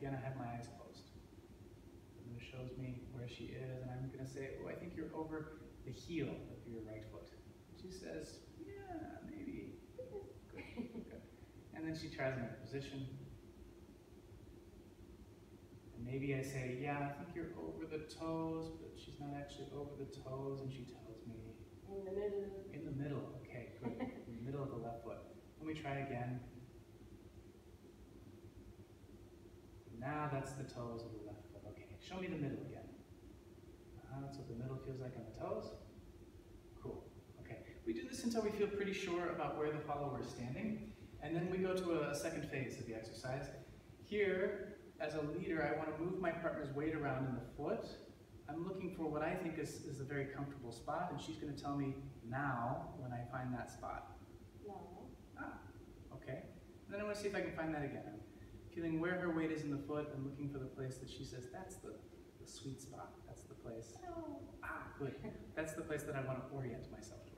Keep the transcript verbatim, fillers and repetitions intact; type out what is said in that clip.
again, I have my eyes closed. And it shows me where she is, and I'm gonna say, oh, I think you're over the heel of your right foot. She says, yeah, maybe. Good, good. And then she tries another position. And maybe I say, yeah, I think you're over the toes, but she's not actually over the toes, and she tells me, in the middle. in the middle, okay, good. In the middle of the left foot. Let me try again. Now that's the toes of the left foot. Okay, show me the middle again. Uh, that's what the middle feels like on the toes. Cool. Okay, we do this until we feel pretty sure about where the follower is standing, and then we go to a, a second phase of the exercise. Here, as a leader, I want to move my partner's weight around in the foot. I'm looking for what I think is, is a very comfortable spot, and she's going to tell me now when I find that spot. No. Ah, okay. And then I want to see if I can find that again. I'm feeling where her weight is in the foot and looking for the place that she says, that's the, the sweet spot. That's the place. No. Ah, good. That's the place that I want to orient myself